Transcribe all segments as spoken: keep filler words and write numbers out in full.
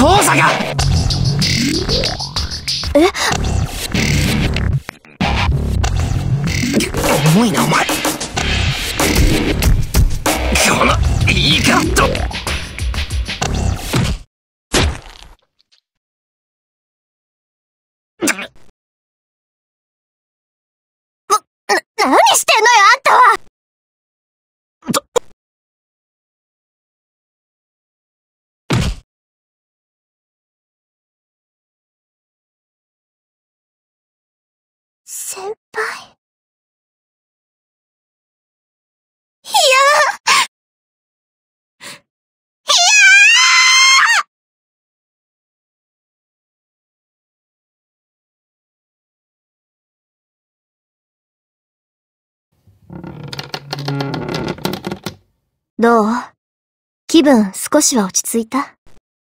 遠坂。 え？ 重いなお前。このいいカット。 何してんのよ、あんたは。先輩。いやー。いやー。どう？気分少しは落ち着いた？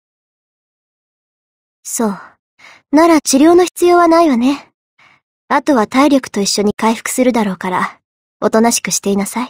そう。なら治療の必要はないわね。あとは体力と一緒に回復するだろうから、おとなしくしていなさい。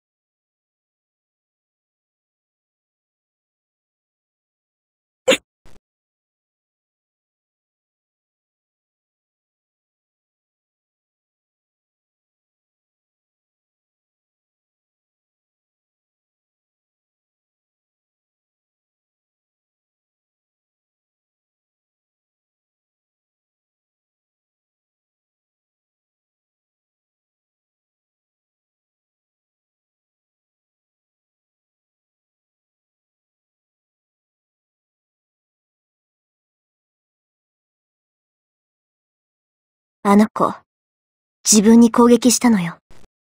あの子、自分に攻撃したのよ。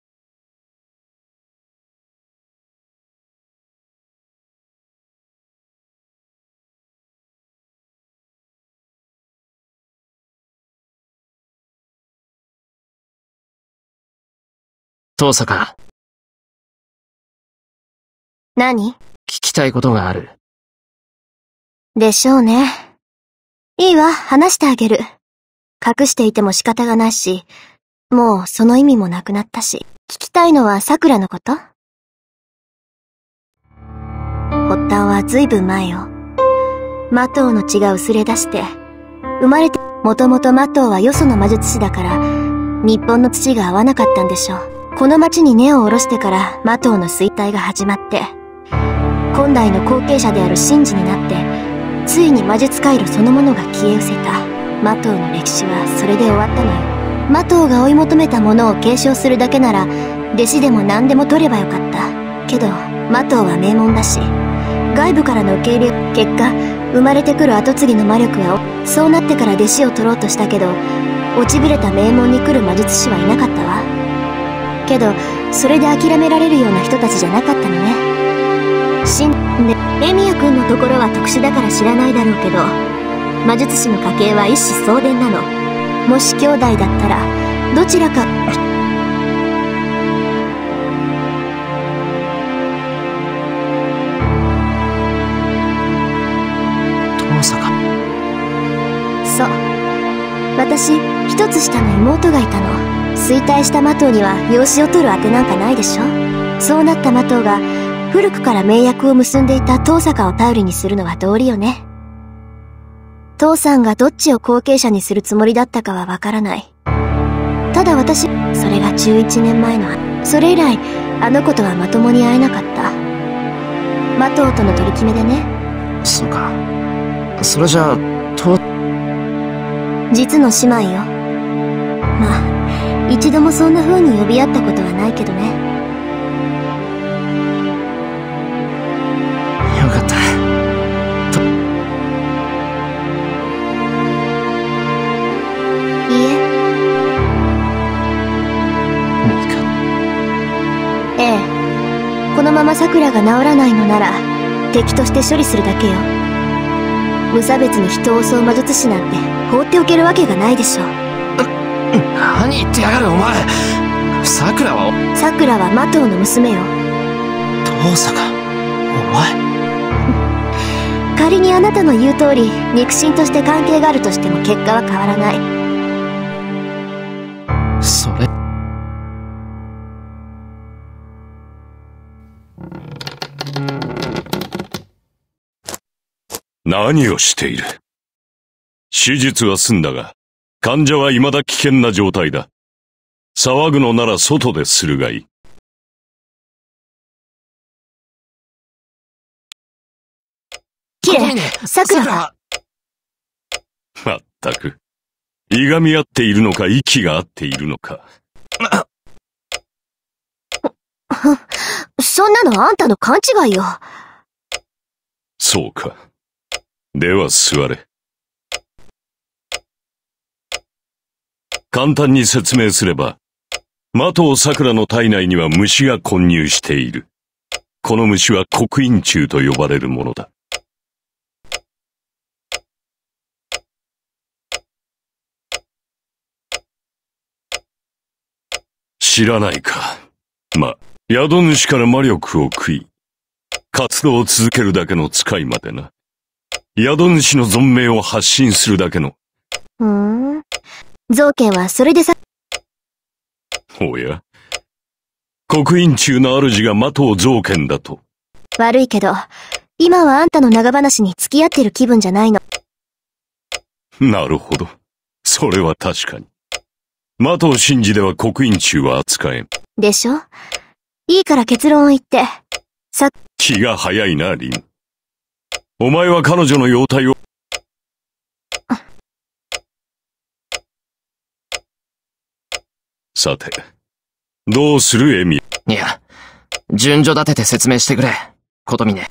遠坂。 何？ 聞きたいことがある。 でしょうね。いいわ、話してあげる。隠していても仕方がないし、もうその意味もなくなったし。聞きたいのは桜のこと？発端はずいぶん前よ。マトウの血が薄れ出して、生まれて、もともとマトウはよその魔術師だから、日本の土が合わなかったんでしょう。この町に根を下ろしてからマトウの衰退が始まって、今代の後継者である神事になって、ついに魔術回路そのものが消え失せた。マトウの歴史はそれで終わったのよ。マトウが追い求めたものを継承するだけなら、弟子でも何でも取ればよかった。けど、マトウは名門だし、外部からの受け入れ、結果、生まれてくる跡継ぎの魔力は、そうなってから弟子を取ろうとしたけど、落ちぶれた名門に来る魔術師はいなかったわ。けど、それで諦められるような人たちじゃなかったのね。しんで、エミヤ君のところは特殊だから知らないだろうけど、魔術師の家系は一子相伝なの。もし兄弟だったら、どちらか、 遠坂。 そう。私、一つ下の妹がいたの。衰退したマトウには養子を取るあてなんかないでしょ。そうなったマトウが、古くから盟約を結んでいた遠坂を頼りにするのは道理よね。父さんがどっちを後継者にするつもりだったかはわからない。ただ私、それがじゅういちねんまえの、それ以来、あの子とはまともに会えなかった。マトウとの取り決めでね。 そうか。それじゃあ、と、 実の姉妹よ。まあ、一度もそんな風に呼び合ったことはないけどね。 よかった。と、 いいえ。 ミカ。 ええ。このまま桜が治らないのなら、敵として処理するだけよ。無差別に人を襲う魔術師なんて放っておけるわけがないでしょう。 何言ってやがるお前。桜は桜はマトウの娘よ。 遠坂。お前。 仮にあなたの言う通り肉親として関係があるとしても結果は変わらない。 それ。 何をしている。手術は済んだが、患者は未だ危険な状態だ。騒ぐのなら外でするがいい。 キレ、さくらは。 まったく。いがみ合っているのか息が合っているのか。 そんなのあんたの勘違いよ。 そうか。では座れ。簡単に説明すれば、麻藤さくらの体内には虫が混入している。この虫は刻印虫と呼ばれるものだ。知らないか。ま、宿主から魔力を食い、活動を続けるだけの使いまでな。宿主の存命を発信するだけの。 ふーん。造形はそれでさ。 おや。刻印虫の主が麻藤造剣だと。 悪いけど、今はあんたの長話に付き合ってる気分じゃないの。 なるほど。それは確かに。麻藤真治では刻印虫は扱えん。 でしょ？いいから結論を言って。さ、 気が早いな、リン。お前は彼女の容体を。さて、どうするエミ。 いや、順序立てて説明してくれ、琴峰。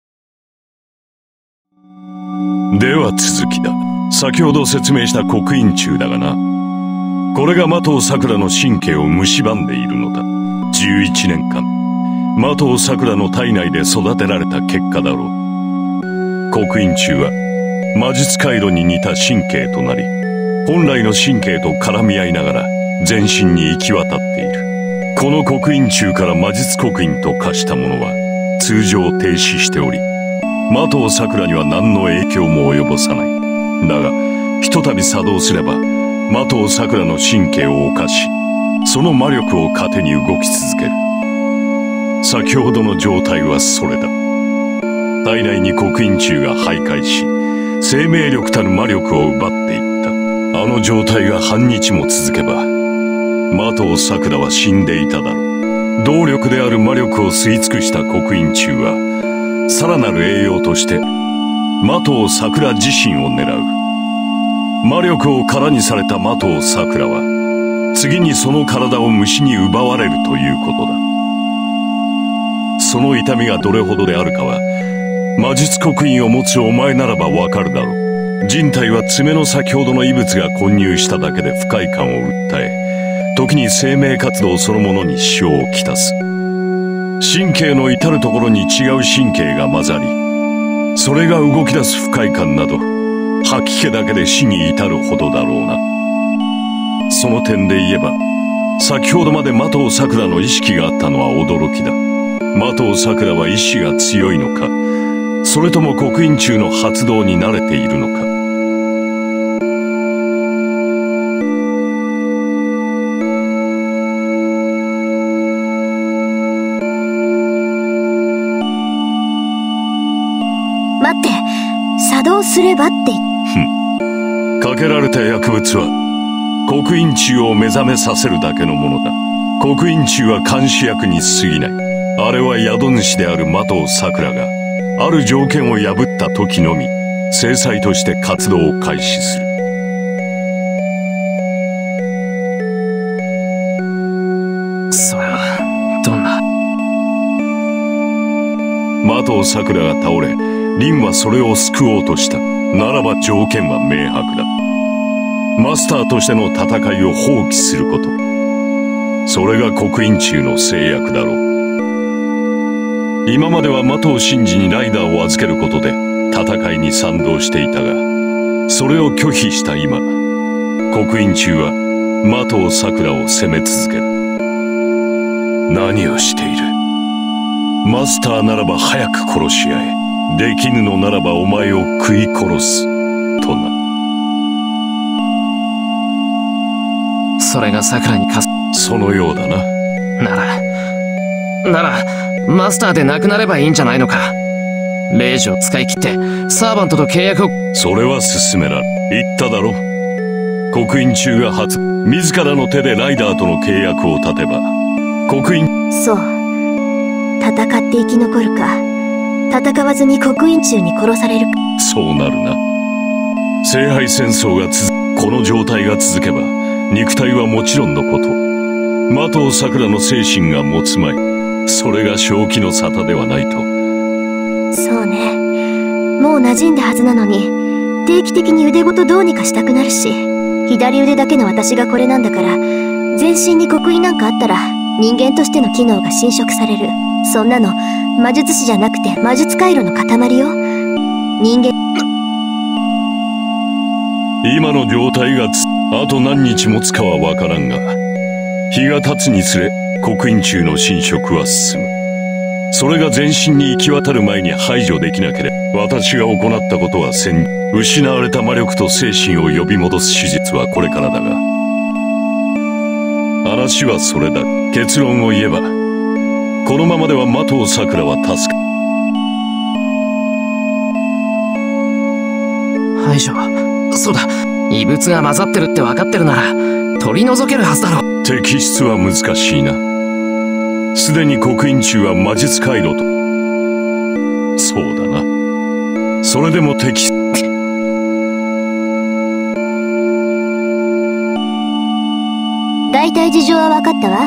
では続きだ。先ほど説明した刻印虫だがな。これが麻藤さくらの神経を蝕んでいるのだ。じゅういちねんかん、麻藤さくらの体内で育てられた結果だろう。刻印虫は魔術回路に似た神経となり、本来の神経と絡み合いながら全身に行き渡っている。この刻印虫から魔術刻印と化したものは通常停止しており、麻藤さくらには何の影響も及ぼさない。だがひとたび作動すれば麻藤さくらの神経を侵し、その魔力を糧に動き続ける。先ほどの状態はそれだ。体内に刻印虫が徘徊し、生命力たる魔力を奪っていった。あの状態が半日も続けば、麻藤さくらは死んでいただろう。動力である魔力を吸い尽くした刻印虫は、さらなる栄養として、麻藤さくら自身を狙う。魔力を空にされた麻藤さくらは、次にその体を虫に奪われるということだ。その痛みがどれほどであるかは、魔術刻印を持つお前ならばわかるだろう。人体は爪の先ほどの異物が混入しただけで不快感を訴え、時に生命活動そのものに支障をきたす。神経の至るところに違う神経が混ざり、それが動き出す不快感など、吐き気だけで死に至るほどだろうな。その点で言えば、先ほどまで麻藤さくらの意識があったのは驚きだ。麻藤さくらは意志が強いのか、それとも刻印虫の発動に慣れているのか。 待って、作動すればって。 かけられた薬物は刻印虫を目覚めさせるだけのものだ。刻印虫は監視役に過ぎない。あれは宿主である麻藤さくらがある条件を破った時のみ制裁として活動を開始する。 それはどんな。 麻藤さくらが倒れ、凛はそれを救おうとした。ならば条件は明白だ。マスターとしての戦いを放棄すること。それが刻印虫の制約だろう。今までは麻藤真治にライダーを預けることで戦いに賛同していたが、それを拒否した今、刻印虫は麻藤さくらを攻め続ける。何をしている。マスターならば早く殺し合え。できぬのならばお前を食い殺す。とな。 それが桜にかす。 そのようだな。 なら、なら、マスターでなくなればいいんじゃないのか。 令状を使い切って、サーバントと契約を。 それは進められ。言っただろ。刻印中が初、自らの手でライダーとの契約を立てば、刻印。 そう。戦って生き残るか、戦わずに刻印中に殺されるか。 そうなるな。聖杯戦争が続く、この状態が続けば、肉体はもちろんのこと、麻藤さくらの精神が持つまい、それが正気の沙汰ではないと。 そうね。もう馴染んだはずなのに、定期的に腕ごとどうにかしたくなるし、左腕だけの私がこれなんだから、全身に刻印なんかあったら、人間としての機能が侵食される。そんなの、魔術師じゃなくて魔術回路の塊よ。人間。 今の状態がつ、あと何日持つかはわからんが、日が経つにつれ、刻印中の侵食は進む。それが全身に行き渡る前に排除できなければ、私が行ったことはせん、失われた魔力と精神を呼び戻す手術はこれからだが、話はそれだ。結論を言えば、このままでは麻藤さくらは助か。 排除。そうだ。異物が混ざってるって分かってるなら、取り除けるはずだろ。 摘出は難しいな。すでに刻印中は魔術回路と。そうだな。それでも摘出。 大体事情は分かったわ。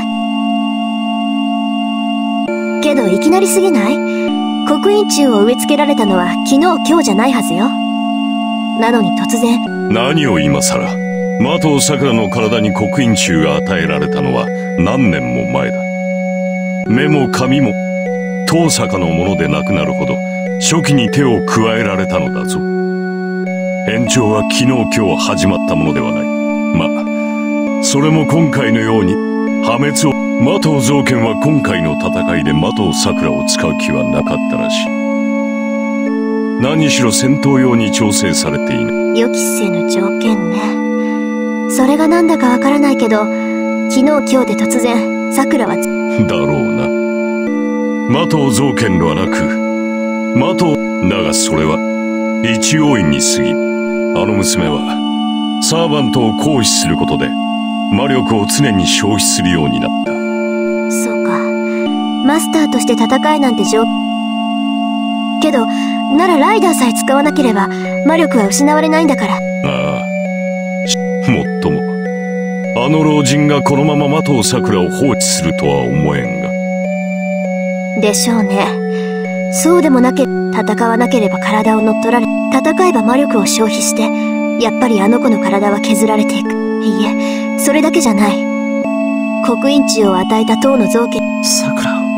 けどいきなりすぎない？刻印中を植え付けられたのは昨日今日じゃないはずよ。なのに突然。 何を今さら。麻藤さくらの体に刻印中が与えられたのは何年も前だ。目も髪も遠坂のものでなくなるほど初期に手を加えられたのだぞ。延長は昨日今日始まったものではない。ま、それも今回のように破滅を。麻藤造剣は今回の戦いで麻藤さくらを使う気はなかったらしい。何しろ戦闘用に調整されていない。 予期せぬ条件ね。それがなんだかわからないけど、昨日今日で突然さくらはだろうな。麻藤造剣ではなく麻藤だが、それは一要因に過ぎ。あの娘はサーバントを行使することで魔力を常に消費するようになった。 そうか。マスターとして戦えなんて条けど、ならライダーさえ使わなければ魔力は失われないんだから。ああ、もっともあの老人がこのまま麻藤さくらを放置するとは思えんが。 でしょうね。そうでもなけ戦わなければ体を乗っ取られ、戦えば魔力を消費してやっぱりあの子の体は削られていく。いいえ、それだけじゃない。刻印中を与えた塔の造剣。 さくらを。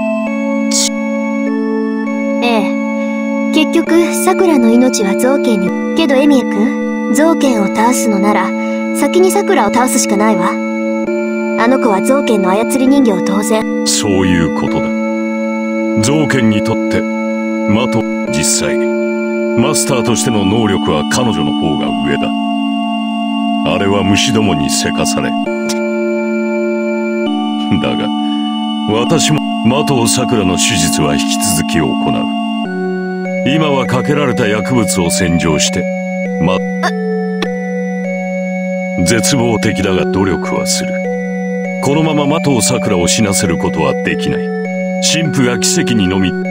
ええ。結局、さくらの命は造剣に。けどエミエ君、造剣を倒すのなら、先にさくらを倒すしかないわ。あの子は造剣の操り人形当然。 そういうことだ。造剣にとって、麻藤、実際、マスターとしての能力は彼女の方が上だ。あれは虫どもにせかされ。だが、私も麻藤さくらの手術は引き続き行う。今はかけられた薬物を洗浄して、ま、絶望的だが努力はする。このまま麻藤さくらを死なせることはできない。神父が奇跡にのみ。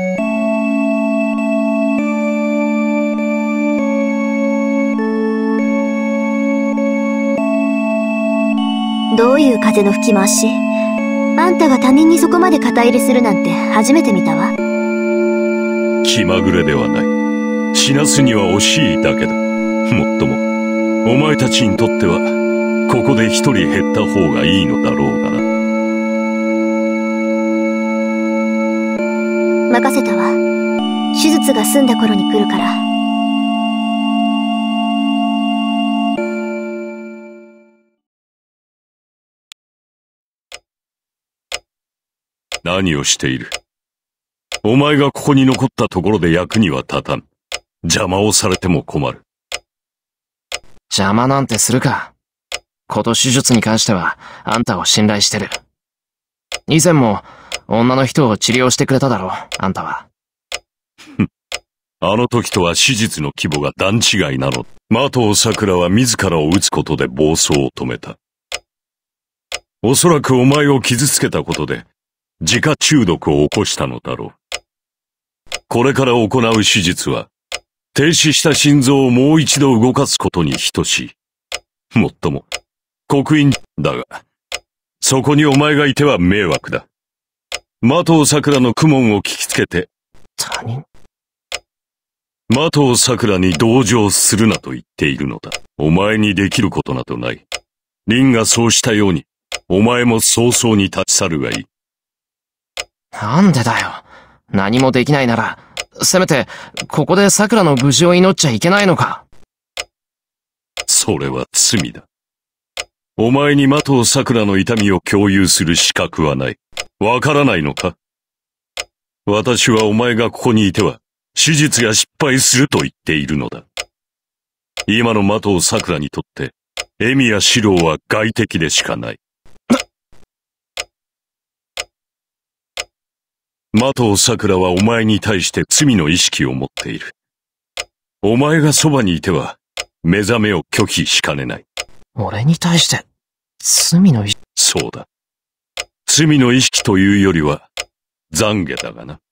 どういう風の吹き回し？あんたが他人にそこまで肩入れするなんて初めて見たわ。 気まぐれではない。死なすには惜しいだけだ。もっとも、お前たちにとっては、ここで一人減った方がいいのだろうがな。 任せたわ。手術が済んだ頃に来るから。 何をしている？お前がここに残ったところで役には立たん。邪魔をされても困る。 邪魔なんてするか。こと手術に関しては、あんたを信頼してる。以前も、女の人を治療してくれただろう、あんたは。 あの時とは史実の規模が段違いなの。麻藤桜は自らを撃つことで暴走を止めた。おそらくお前を傷つけたことで、自家中毒を起こしたのだろう。これから行う手術は、停止した心臓をもう一度動かすことに等しい。もっとも、刻印だが、そこにお前がいては迷惑だ。麻藤桜の苦悶を聞きつけて、 他人麻藤桜に同情するなと言っているのだ。お前にできることなどない。凛がそうしたように、お前も早々に立ち去るがいい。 なんでだよ。何もできないなら、せめて、ここで桜の無事を祈っちゃいけないのか。 それは罪だ。お前に麻藤桜の痛みを共有する資格はない。わからないのか？私はお前がここにいては、手術が失敗すると言っているのだ。今の麻藤桜にとって、恵美や四郎は外敵でしかない。麻藤桜はお前に対して罪の意識を持っている。お前がそばにいては、目覚めを拒否しかねない。 俺に対して、罪の意識。 そうだ。罪の意識というよりは、懺悔だがな。